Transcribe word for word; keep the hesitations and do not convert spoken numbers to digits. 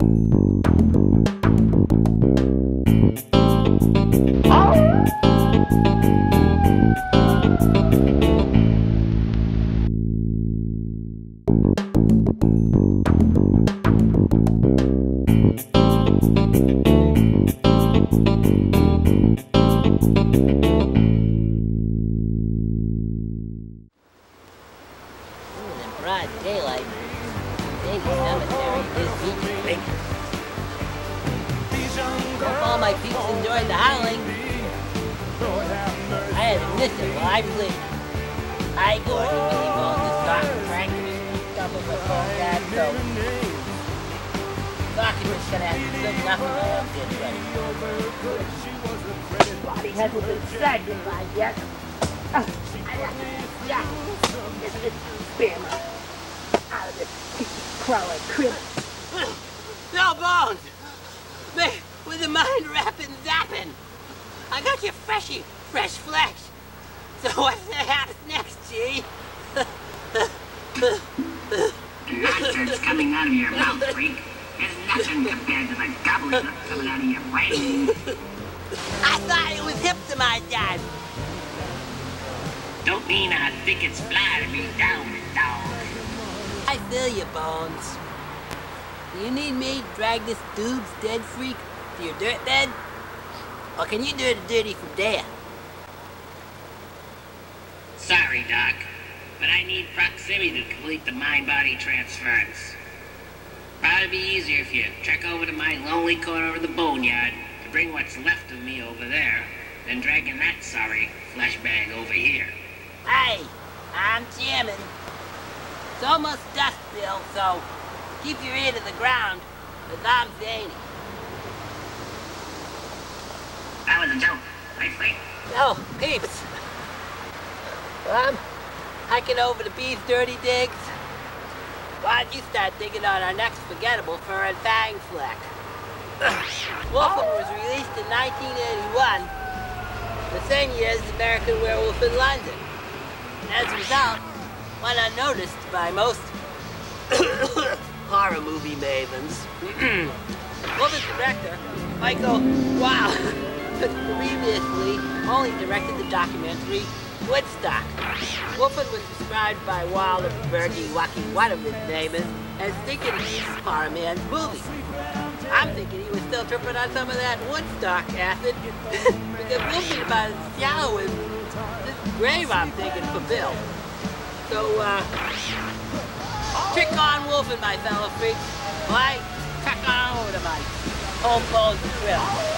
Broad daylight, Daily Cemetery is deep. Hope all my peeps enjoyed the howling. I had to miss it while I played. I go to Billy Bones to start practicing stuff with my phone dad, so Document's gonna have to do nothing while I'm getting ready. Body hasn't been sanctified yet. Uh, I have to get this this spammer out of this crawling crib. No Bones! Man, with the mind rapping zapping. I got you freshy, fresh flesh. So what's the haps next, G? Nonsense coming out of your mouth, freak. Is nothing compared to the gobbledygook coming out of your brain. I thought it was Hypsamite time. Don't mean I think it's fly to be down, dog. I feel you, Bones. Do you need me to drag this dude's dead freak to your dirt bed? Or can you do the dirty for death? Sorry, Doc, but I need proximity to complete the mind-body transference. Probably be easier if you trek over to my lonely corner of the boneyard to bring what's left of me over there, than dragging that sorry flesh bag over here. Hey, I'm jamming. It's almost dusk, Bill, so keep your ear to the ground, because I'm Zany. That was a joke, briefly. Oh, peeps. Well, I'm hiking over to Beef's Dirty Digs. Why don't you start digging on our next forgettable fur and fang flick? Wolfen was released in nineteen eighty-one, the same year as American Werewolf in London. As a result, went unnoticed by most horror movie mavens. Wolfen's director, Michael Wow, previously only directed the documentary Woodstock. Wolfen was described by Wilder, Bergie, Wacky, whatever his name is, as thinking he's Horror Man's movie. I'm thinking he was still tripping on some of that Woodstock acid, because Wolfen about as shallow as this grave I'm thinking for Bill. So, uh, trick on Wolfen, my fellow freaks. Why, crack on over to my home bones grill.